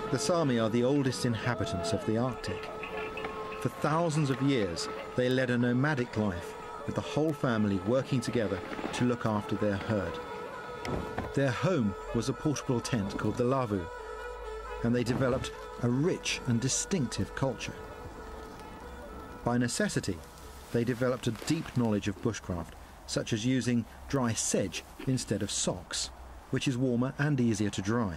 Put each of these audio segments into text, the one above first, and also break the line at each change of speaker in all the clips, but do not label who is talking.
The Sami are the oldest inhabitants of the Arctic. For thousands of years, they led a nomadic life, with the whole family working together to look after their herd. Their home was a portable tent called the lavu, and they developed a rich and distinctive culture. By necessity, they developed a deep knowledge of bushcraft, such as using dry sedge instead of socks, which is warmer and easier to dry.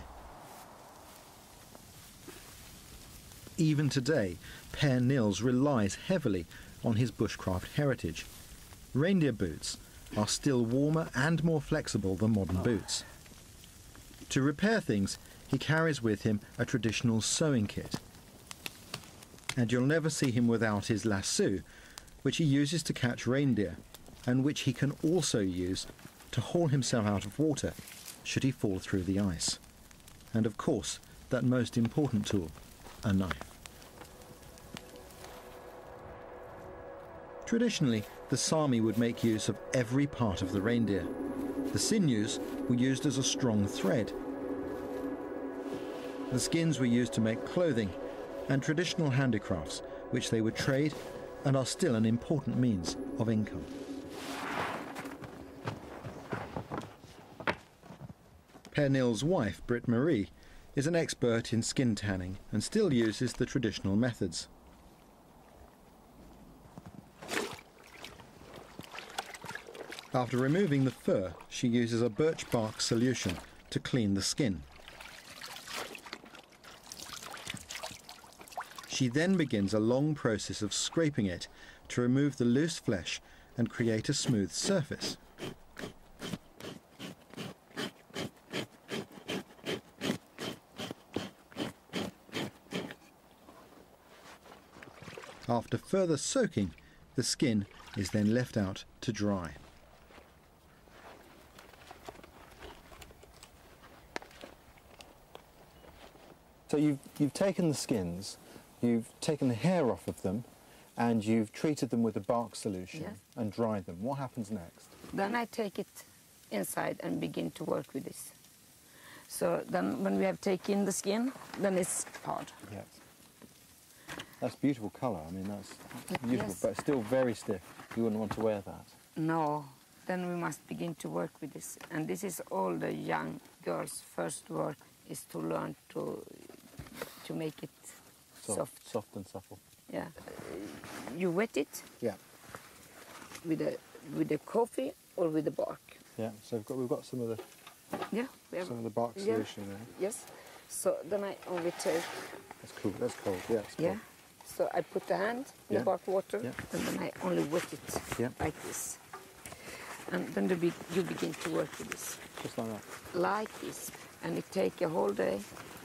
Even today, Per Nils relies heavily on his bushcraft heritage. Reindeer boots are still warmer and more flexible than modern boots. To repair things, he carries with him a traditional sewing kit. And you'll never see him without his lasso, which he uses to catch reindeer, and which he can also use to haul himself out of water should he fall through the ice. And of course, that most important tool, a knife. Traditionally, the Sami would make use of every part of the reindeer. The sinews were used as a strong thread. The skins were used to make clothing and traditional handicrafts, which they would trade and are still an important means of income. Per Nils' wife, Britt-Marie, is an expert in skin tanning and still uses the traditional methods. After removing the fur, she uses a birch bark solution to clean the skin. She then begins a long process of scraping it to remove the loose flesh and create a smooth surface. After further soaking, the skin is then left out to dry. So you've taken the skins, you've taken the hair off of them, and you've treated them with a bark solution.
Yes.
And dried them. What happens next?
Then I take it inside and begin to work with this. So then when we have taken the skin, then it's hard.
Yes. That's beautiful colour. I mean, that's beautiful,
Yes.
but it's still very stiff. You wouldn't want to wear that.
No, then we must begin to work with this. And this is all the young girls' first work, is to learn to make it soft.
Soft and supple.
Yeah. You wet it.
Yeah.
With the coffee or with the bark.
Yeah. So we've got some of the some of the bark solution there.
Yes. So then I only take.
That's cool. That's cold. Yeah. It's cold.
Yeah. So I put the hand in the bark water, and then I only wet it like this. And then you begin to work with this.
Just like that.
Like this, and it takes a whole day.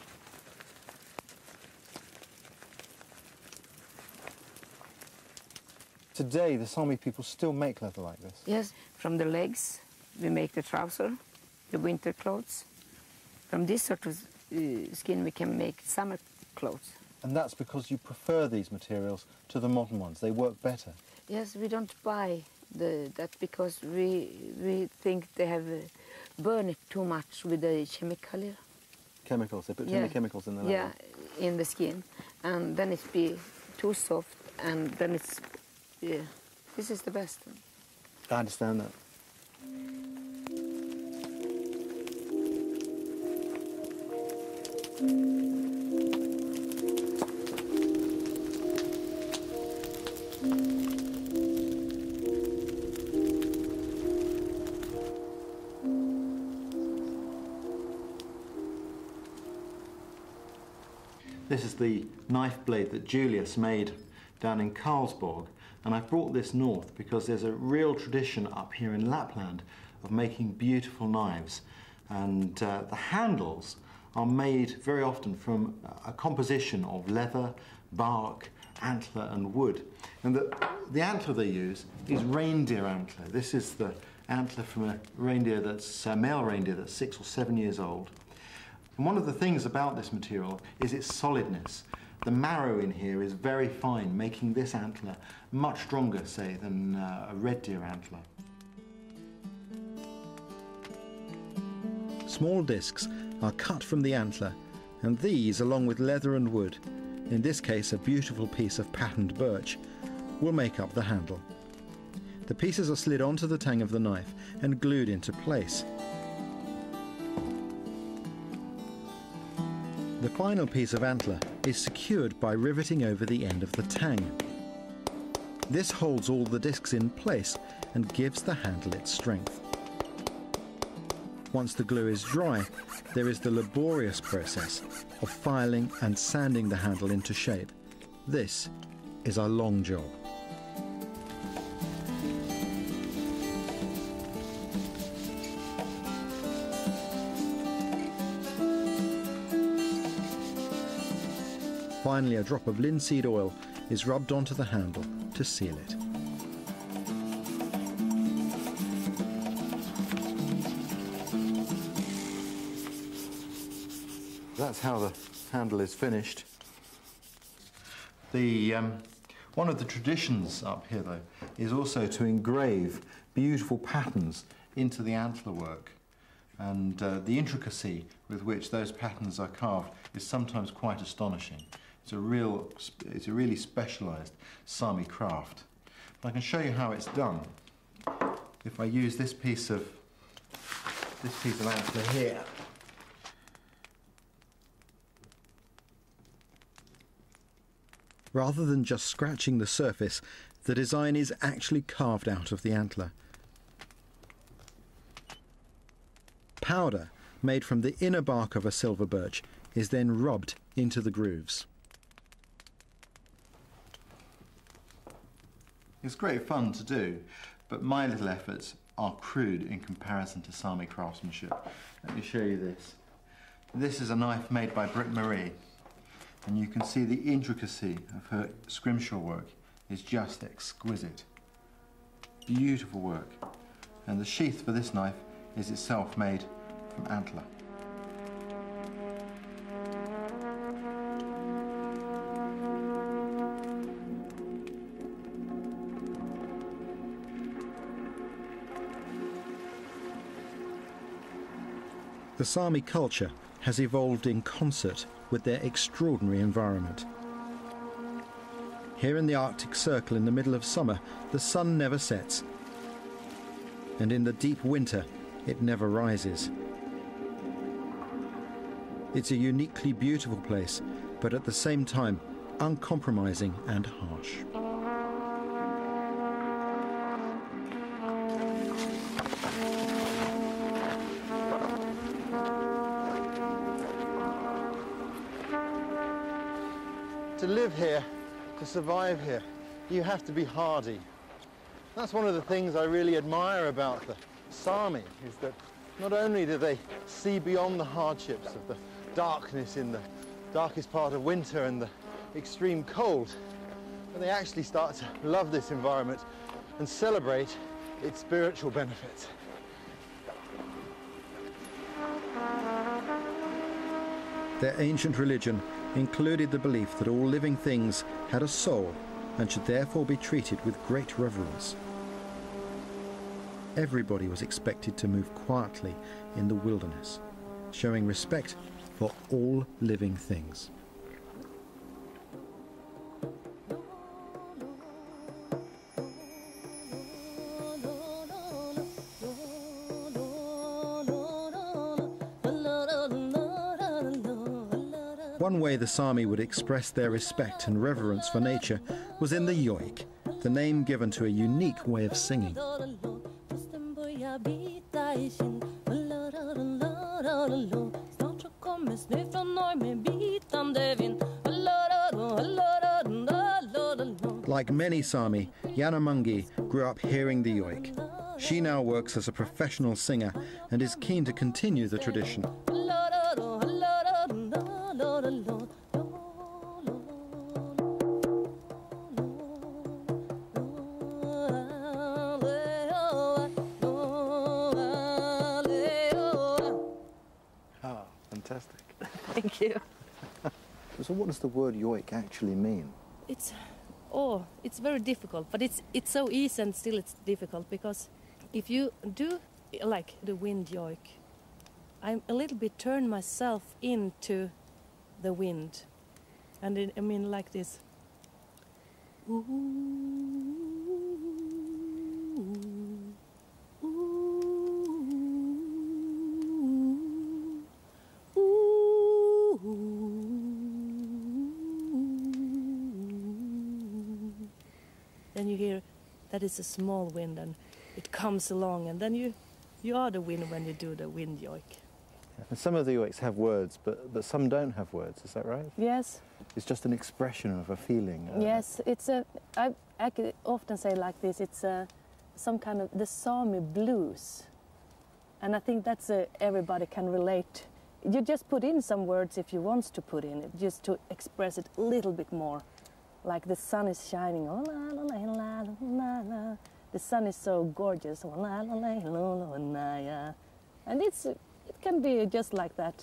Today, the Sami people still make leather like this?
Yes, from the legs, we make the trouser, the winter clothes. From this sort of skin, we can make summer clothes.
And that's because you prefer these materials to the modern ones. They work better.
Yes, we don't buy that because we think they have burned it too much with the chemical.
Chemicals, they put too many chemicals in the leather.
Yeah, in the skin. And then it be too soft, and then it's... Yeah, this is the best.
I understand that. This is the knife blade that Julius made down in Karlsborg, and I've brought this north because there's a real tradition up here in Lapland of making beautiful knives, and the handles are made very often from a composition of leather, bark, antler and wood, and the antler they use is reindeer antler. This is the antler from a reindeer that's a male reindeer that's 6 or 7 years old. And one of the things about this material is its solidness. The marrow in here is very fine, making this antler much stronger, say, than a red deer antler. Small discs are cut from the antler And these, along with leather and wood, in this case a beautiful piece of patterned birch, will make up the handle. The pieces are slid onto the tang of the knife and glued into place. The final piece of antler is secured by riveting over the end of the tang. This holds all the discs in place and gives the handle its strength. Once the glue is dry, there is the laborious process of filing and sanding the handle into shape. This is a long job. Finally, a drop of linseed oil is rubbed onto the handle to seal it. That's how the handle is finished. One of the traditions up here, though, is also to engrave beautiful patterns into the antler work. And the intricacy with which those patterns are carved is sometimes quite astonishing. It's a really specialised Sami craft. But I can show you how it's done. If I use this piece of antler here. Rather than just scratching the surface, the design is actually carved out of the antler. Powder, made from the inner bark of a silver birch, is then rubbed into the grooves. It's great fun to do, but my little efforts are crude in comparison to Sami craftsmanship. Let me show you this. This is a knife made by Britt Marie, and you can see the intricacy of her scrimshaw work is just exquisite. Beautiful work. And the sheath for this knife is itself made from antler. The Sami culture has evolved in concert with their extraordinary environment. Here in the Arctic Circle in the middle of summer, the sun never sets, and in the deep winter, it never rises. It's a uniquely beautiful place, but at the same time, uncompromising and harsh. To live here, to survive here, you have to be hardy. That's one of the things I really admire about the Sami, is that not only do they see beyond the hardships of the darkness in the darkest part of winter and the extreme cold, but they actually start to love this environment and celebrate its spiritual benefits. Their ancient religion included the belief that all living things had a soul and should therefore be treated with great reverence. Everybody was expected to move quietly in the wilderness, showing respect for all living things. One way the Sami would express their respect and reverence for nature was in the yoik, the name given to a unique way of singing. Like many Sami, Yanamungi grew up hearing the yoik. She now works as a professional singer and is keen to continue the tradition. Fantastic.
Thank you.
So what does the word yoik actually mean?
It's very difficult, but it's so easy and still it's difficult, because if you do like the wind yoik, I'm a little bit turn myself into the wind. And I mean like this. Ooh, ooh, ooh, ooh. Then you hear that is a small wind and it comes along, and then you are the wind when you do the wind yoik.
And some of the yoiks have words, but some don't have words, is that right?
Yes.
It's just an expression of a feeling.
Yes, it's a, I could often say like this, it's some kind of the Sami blues. And I think that's everybody can relate. You just put in some words if you want to put in it, just to express it a little bit more. Like the sun is shining, oh, la, la, la, la, la, la. The sun is so gorgeous, oh, la, la, la, la, la, la, yeah. And it can be just like that.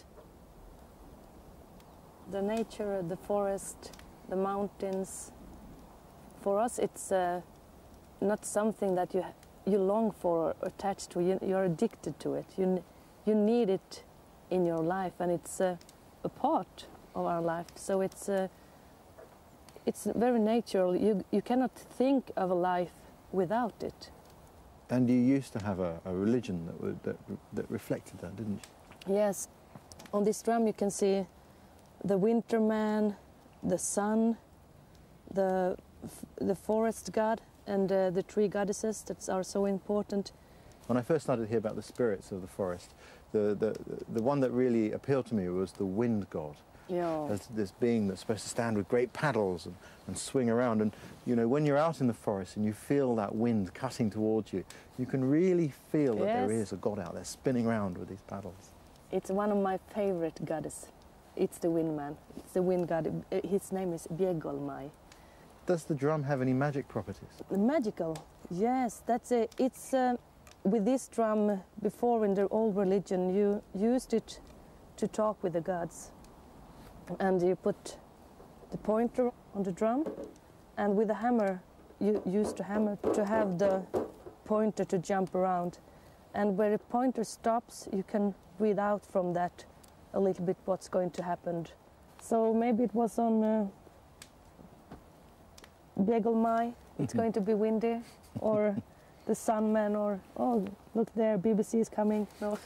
The nature, the forest, the mountains. For us, it's not something that you long for or attached to. You're addicted to it. You need it in your life, and it's a part of our life. So it's very natural. You cannot think of a life without it.
And you used to have a religion that reflected that, didn't you?
Yes. On this drum you can see the winter man, the sun, the forest god, and the tree goddesses that are so important.
When I first started to hear about the spirits of the forest, the one that really appealed to me was the wind god.
Yeah.
As this being that's supposed to stand with great paddles and swing around. And, you know, when you're out in the forest and you feel that wind cutting towards you, you can really feel that there is a god out there spinning around with these paddles.
It's one of my favorite goddesses. It's the wind man. It's the wind god. His name is Bjegolmai.
Does the drum have any magic properties?
Magical, yes. That's it. It's with this drum, before in the old religion, you used it to talk with the gods. And you put the pointer on the drum, and with a hammer, you used the hammer to have the pointer to jump around. And where the pointer stops, you can read out from that a little bit what's going to happen. So maybe it was on Bjegolmai, it's going to be windy, or the Sunman, or, oh, look there, BBC is coming. No.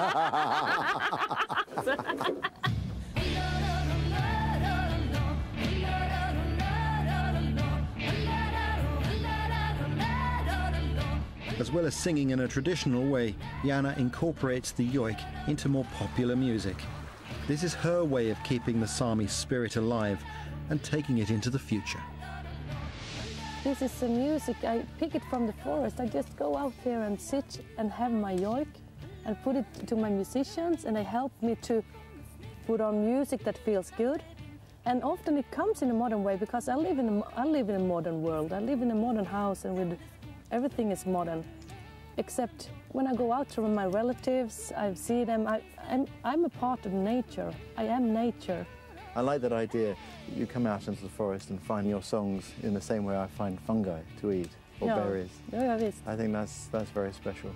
As well as singing in a traditional way, Jana incorporates the yoik into more popular music. This is her way of keeping the Sami spirit alive and taking it into the future.
This is the music, I pick it from the forest. I just go out here and sit and have my yoik and put it to my musicians, and they help me to put on music that feels good. And often it comes in a modern way, because I live in a modern world. I live in a modern house, and everything is modern. Except when I go out to my relatives, I see them, I'm a part of nature. I am nature.
I like that idea. You come out into the forest and find your songs in the same way I find fungi to eat, or berries.
Yeah, it is.
I think that's very special.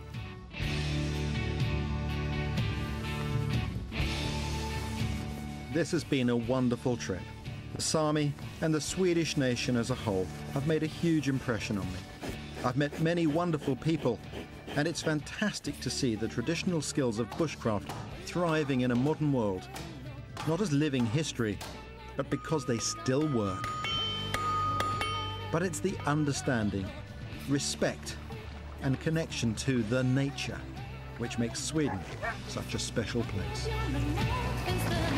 This has been a wonderful trip. The Sami and the Swedish nation as a whole have made a huge impression on me. I've met many wonderful people, and it's fantastic to see the traditional skills of bushcraft thriving in a modern world, not as living history, but because they still work. But it's the understanding, respect, and connection to the nature which makes Sweden such a special place.